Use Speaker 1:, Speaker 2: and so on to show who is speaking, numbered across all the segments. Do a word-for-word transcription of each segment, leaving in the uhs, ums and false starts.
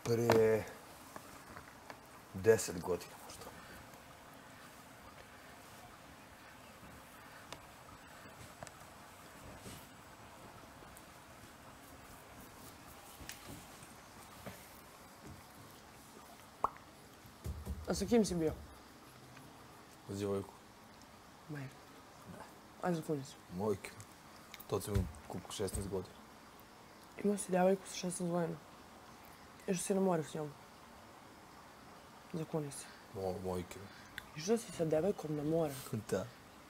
Speaker 1: Prije deset godina možda.
Speaker 2: A sa kim si bio?
Speaker 1: S djevojku.
Speaker 2: Majka. A za kunicu?
Speaker 1: Mojke. To sam imao koliko šesnaest godina.
Speaker 2: Imao si djevojku sa šesnaest godina. Išao si na more s njom? Za kunicu?
Speaker 1: Mo, mojke.
Speaker 2: Išao si sa djevojkom na more?
Speaker 1: Da.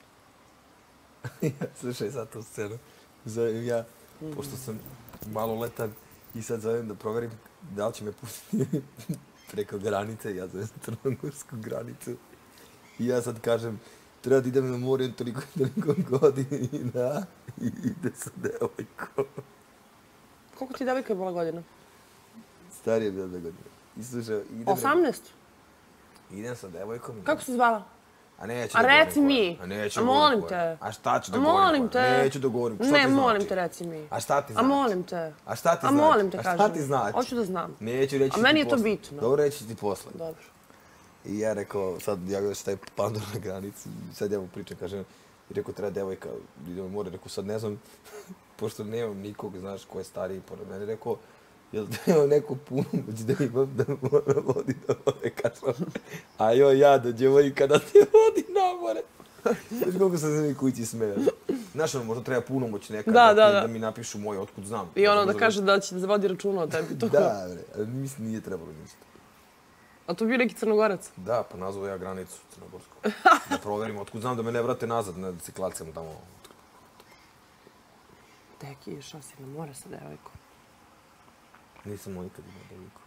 Speaker 1: Slušaj sad tu scenu. Zovem ja, pošto sam maloletan i sad zovem da proverim da li će me pustiti preko granice. Ja zovem crnogorsku granicu. I ja sad kažem, treba da idem na more toliko toliko godina i ide sa devojkom.
Speaker 2: Koliko ti devojka je bila godina?
Speaker 1: Starije je bila da godina. I slušaj, idem...
Speaker 2: osamnaest?
Speaker 1: Idem sa devojkom.
Speaker 2: Kako se zvala?
Speaker 1: A neću
Speaker 2: A
Speaker 1: da
Speaker 2: reci
Speaker 1: govorim
Speaker 2: mi.
Speaker 1: koja. A neću
Speaker 2: A
Speaker 1: da govorim
Speaker 2: molim
Speaker 1: koja.
Speaker 2: te.
Speaker 1: A šta ću da
Speaker 2: A
Speaker 1: govorim
Speaker 2: molim
Speaker 1: koja?
Speaker 2: te.
Speaker 1: Neću da govorim. Šta
Speaker 2: Ne,
Speaker 1: ti znači?
Speaker 2: molim te, reci mi.
Speaker 1: A šta ti
Speaker 2: A
Speaker 1: znači?
Speaker 2: molim te.
Speaker 1: A šta ti
Speaker 2: A
Speaker 1: znači?
Speaker 2: molim te,
Speaker 1: A
Speaker 2: kaži
Speaker 1: šta ti
Speaker 2: mi.
Speaker 1: znači?
Speaker 2: Hoću da znam.
Speaker 1: Neću reći
Speaker 2: A
Speaker 1: ti
Speaker 2: meni je to
Speaker 1: posle.
Speaker 2: bitno.
Speaker 1: Dobro, reći ti posle.
Speaker 2: Dobro.
Speaker 1: I ja rekao, sad ja gledam taj pandur na granici, sad ja mu pričam, kažem, i rekao, treba devojka, idemo more, rekao, sad ne znam, pošto nemam nikog, znaš, ko je stariji pored mene, rekao, jel treba neko punomoć da imam da mora vodi na more, kažem, a joj ja da djevojka da te vodi na more. Znaš koliko sam se mi kući smeo. Znaš, ono, možda treba punomoć neka
Speaker 2: Da,
Speaker 1: da,
Speaker 2: da,
Speaker 1: ti-
Speaker 2: da.
Speaker 1: da mi napišu moj, otkud znam.
Speaker 2: I ono da
Speaker 1: Možda-
Speaker 2: kaže da će da vodi računa o tebi. To.
Speaker 1: Da, bre, ali mislim nije trebalo ništa.
Speaker 2: A to bio neki crnogorac?
Speaker 1: Da, pa nazvao ja granicu crnogorsku. Da proverim, otkud znam da me ne vrate nazad, ne da se klacam tamo.
Speaker 2: Deki, išao si na more sa devojkom.
Speaker 1: Nisam mu nikad imao devojku.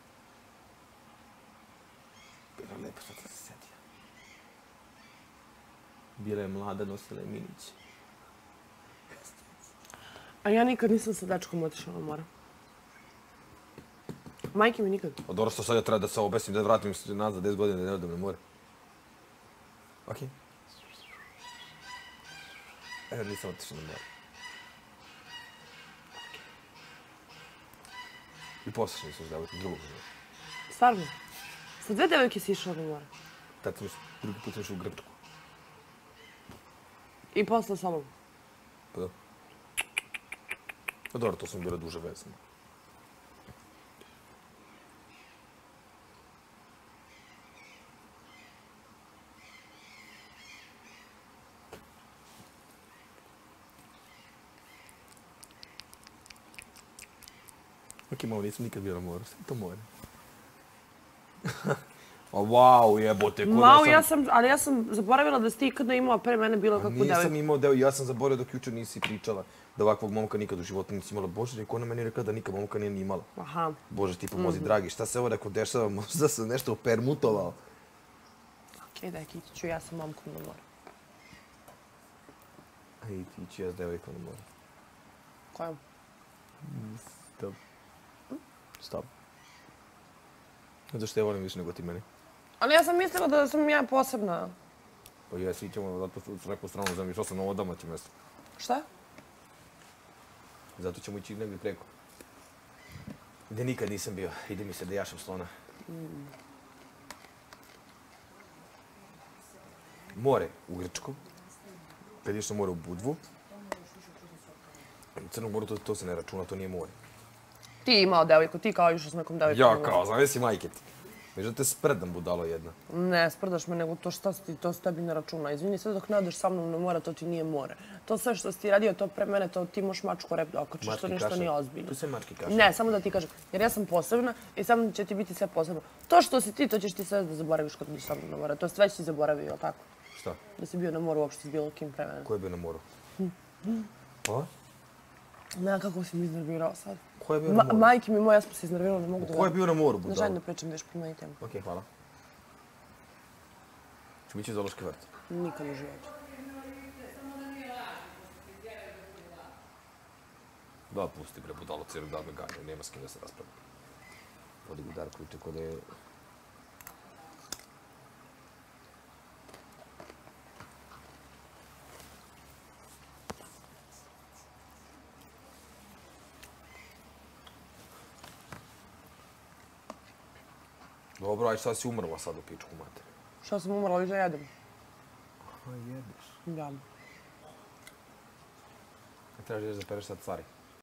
Speaker 1: Bila je lepo, sad sam se sjetio. Bila je mlada, nosila je minić.
Speaker 2: A ja nikad nisam sa dečkom otišla na more. Majke mi nikad.
Speaker 1: A dobro što sad ja treba da se obesim, da vratim se nazad deset godina da ne odem na more. Okej. Evo nisam otišao na more. I posle nisam s devojkom drugog života.
Speaker 2: Stvarno? Sa dve devojke si išao na more.
Speaker 1: Tad sam išao, drugi put sam išao u Grčku.
Speaker 2: I posle sa mnom.
Speaker 1: Pa da. Pa dobro, to sam bila duže vezano. Ok, malo nisam nikad bio na moru, sve to more. A wow, jebote, ko da
Speaker 2: Mau,
Speaker 1: sam...
Speaker 2: ja sam, ali ja sam zaboravila da si ti ikada imao pre mene bilo kakvu
Speaker 1: Nisam
Speaker 2: devojku.
Speaker 1: imao deo, ja sam zaboravio dok jučer nisi pričala da ovakvog momka nikad u životu nisi imala. Bože, rekao ona meni rekla da nikad momka nije ni imala.
Speaker 2: Aha.
Speaker 1: Bože, ti pomozi, dragi, šta se ovo rekao dešava? Možda sam nešto permutovao.
Speaker 2: Okej, deki, ići ću ja sa momkom na more.
Speaker 1: Ej, ti ću ja s devojkom na more.
Speaker 2: Kojom?
Speaker 1: Stop. Stop. Zato što ja volim više nego ti meni.
Speaker 2: Ali ja sam mislila da sam ja posebna.
Speaker 1: Pa ja svi ćemo zato s neku stranu zemlji, što sam na ovo domaće mjesto.
Speaker 2: Šta?
Speaker 1: Zato ćemo ići negdje preko. Gdje nikad nisam bio. Ide mi se da jašem slona. More u Grčku. Kad ideš na more u Budvu. U Crnom Moru to, to se ne računa, to nije more.
Speaker 2: Ti imao devojku, ti kao išao s nekom devojkom.
Speaker 1: Ja
Speaker 2: na more.
Speaker 1: kao, znam si majke ti. Među te spredam budalo jedna.
Speaker 2: Ne, sprdaš me, nego to šta si ti, to se tebi ne računa. Izvini, sve dok ne odeš sa mnom na more, to ti nije more. To sve što si ti radio, to pre mene, to ti možeš mačku rep da okačiš, to ništa nije ozbiljno.
Speaker 1: Tu se mački kaša.
Speaker 2: Ne, samo da ti kažem, jer ja sam posebna i samo će ti biti sve posebno. To što si ti, to ćeš ti sve da zaboraviš kad budeš sa mnom na more. To sve si zaboravio, jel tako?
Speaker 1: Šta?
Speaker 2: Da si bio na moru uopšte s bilo kim pre mene.
Speaker 1: Ko je bio na moru? Pa?
Speaker 2: Ne, kako si mi iznervirao sad.
Speaker 1: Ko je bio na
Speaker 2: Ma,
Speaker 1: moru?
Speaker 2: majke mi moja, ja sam se iznervirala, ne mogu da...
Speaker 1: Ko je bio na moru,
Speaker 2: Ne
Speaker 1: budalo?
Speaker 2: želim da pričam, da još promeni temu.
Speaker 1: Okej, hvala. Ćemo ići u zoološki vrt.
Speaker 2: Nikad u životu.
Speaker 1: Da, pusti bre, budalo, cijeli dan me ganjaju, nema s kim da se raspravlja. Odi u Darkoviće kod je... Dobro, aj šta si umrla sad u pičku mater?
Speaker 2: Šta sam umrla, više jedem.
Speaker 1: Aha, jedeš.
Speaker 2: Da.
Speaker 1: Trebaš da pereš sad stvari.